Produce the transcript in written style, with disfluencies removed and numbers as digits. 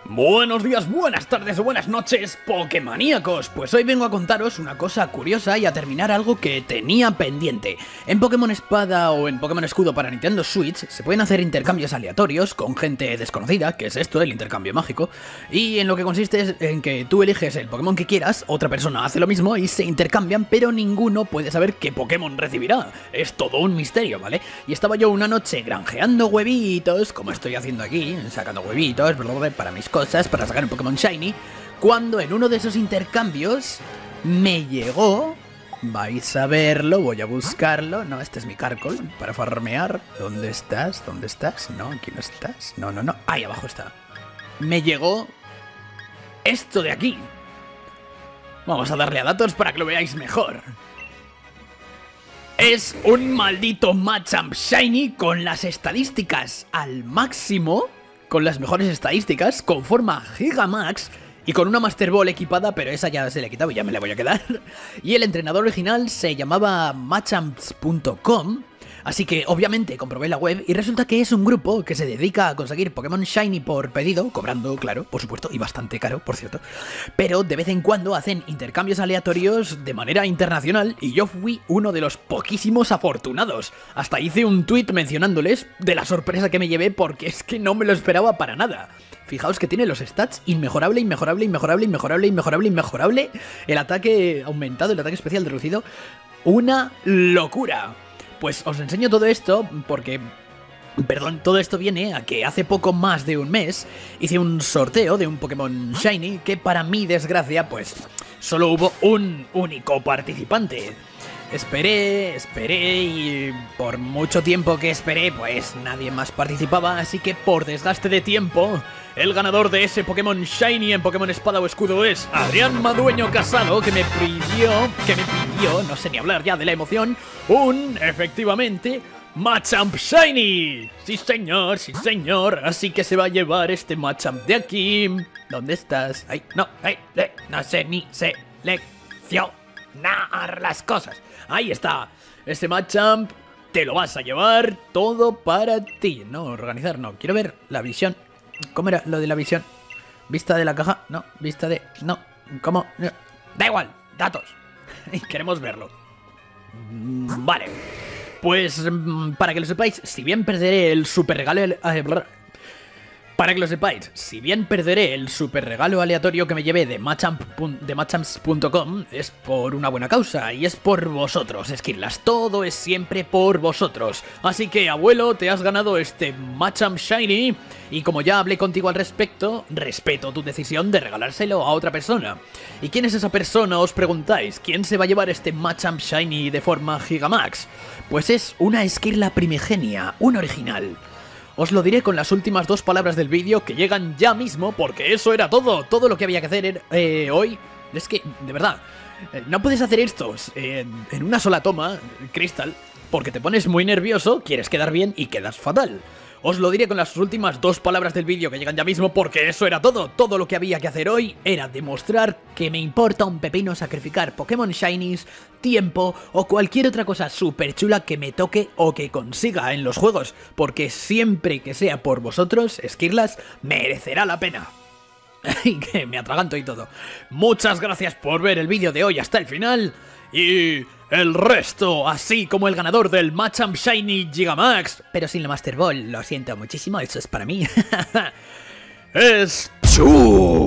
Buenos días, buenas tardes o buenas noches, Pokémoníacos. Pues hoy vengo a contaros una cosa curiosa y a terminar algo que tenía pendiente. En Pokémon Espada o en Pokémon Escudo para Nintendo Switch se pueden hacer intercambios aleatorios con gente desconocida, que es esto, el intercambio mágico, y en lo que consiste es en que tú eliges el Pokémon que quieras, otra persona hace lo mismo y se intercambian, pero ninguno puede saber qué Pokémon recibirá. Es todo un misterio, ¿vale? Y estaba yo una noche granjeando huevitos, como estoy haciendo aquí, sacando huevitos para mis cosas, para sacar un Pokémon Shiny, cuando en uno de esos intercambios me llegó... Vais a verlo, voy a buscarlo. No, este es mi Carkol para farmear. ¿Dónde estás? ¿Dónde estás? No, aquí no estás. No, no, no. Ahí abajo está. Me llegó esto de aquí. Vamos a darle a datos para que lo veáis mejor. Es un maldito Machamp Shiny con las estadísticas al máximo, con las mejores estadísticas, con forma Gigamax y con una Master Ball equipada, pero esa ya se le ha quitado y ya me la voy a quedar. Y el entrenador original se llamaba Machamps.com, así que obviamente comprobé la web y resulta que es un grupo que se dedica a conseguir Pokémon Shiny por pedido, cobrando, claro, por supuesto, y bastante caro, por cierto. Pero de vez en cuando hacen intercambios aleatorios de manera internacional y yo fui uno de los poquísimos afortunados. Hasta hice un tweet mencionándoles de la sorpresa que me llevé porque es que no me lo esperaba para nada. Fijaos que tiene los stats inmejorable, inmejorable, inmejorable, inmejorable, inmejorable, inmejorable. El ataque aumentado, el ataque especial reducido. Una locura. Pues os enseño todo esto porque... Perdón, todo esto viene a que hace poco más de un mes hice un sorteo de un Pokémon Shiny que para mi desgracia pues solo hubo un único participante. Esperé y por mucho tiempo que esperé pues nadie más participaba, así que por desgaste de tiempo el ganador de ese Pokémon Shiny en Pokémon Espada o Escudo es Adrián Madueño Casado, que me pidió, no sé ni hablar ya de la emoción, efectivamente, Machamp Shiny. Sí señor, así que se va a llevar este Machamp de aquí. ¿Dónde estás? Ay, no sé ni seleccionar las cosas. Ahí está, ese Machamp te lo vas a llevar todo para ti. No, organizar no, quiero ver la visión. ¿Cómo era lo de la visión? ¿Vista de la caja? No, vista de... No, ¿cómo? No. Da igual, datos. Queremos verlo. Vale. Pues para que lo sepáis, si bien perderé el super regalo... Para que lo sepáis, si bien perderé el super regalo aleatorio que me llevé de Machamps.com, es por una buena causa y es por vosotros, Skirlas. Todo es siempre por vosotros. Así que, abuelo, te has ganado este Machamp Shiny y como ya hablé contigo al respecto, respeto tu decisión de regalárselo a otra persona. ¿Y quién es esa persona, os preguntáis? ¿Quién se va a llevar este Machamp Shiny de forma Gigamax? Pues es una Skirla primigenia, un original. Os lo diré con las últimas dos palabras del vídeo que llegan ya mismo, porque eso era todo lo que había que hacer hoy. Es que, de verdad, no puedes hacer esto en una sola toma, Crystal, porque te pones muy nervioso, quieres quedar bien y quedas fatal. Os lo diré con las últimas dos palabras del vídeo que llegan ya mismo, porque eso era todo. Todo lo que había que hacer hoy era demostrar que me importa un pepino sacrificar Pokémon Shinies, tiempo o cualquier otra cosa súper chula que me toque o que consiga en los juegos, porque siempre que sea por vosotros, Skirlas, merecerá la pena. Y que me atraganto y todo. Muchas gracias por ver el vídeo de hoy hasta el final. Y el resto, así como el ganador del Machamp Shiny Gigamax, pero sin la Master Ball, lo siento muchísimo, eso es para mí. Es... ¡Chu!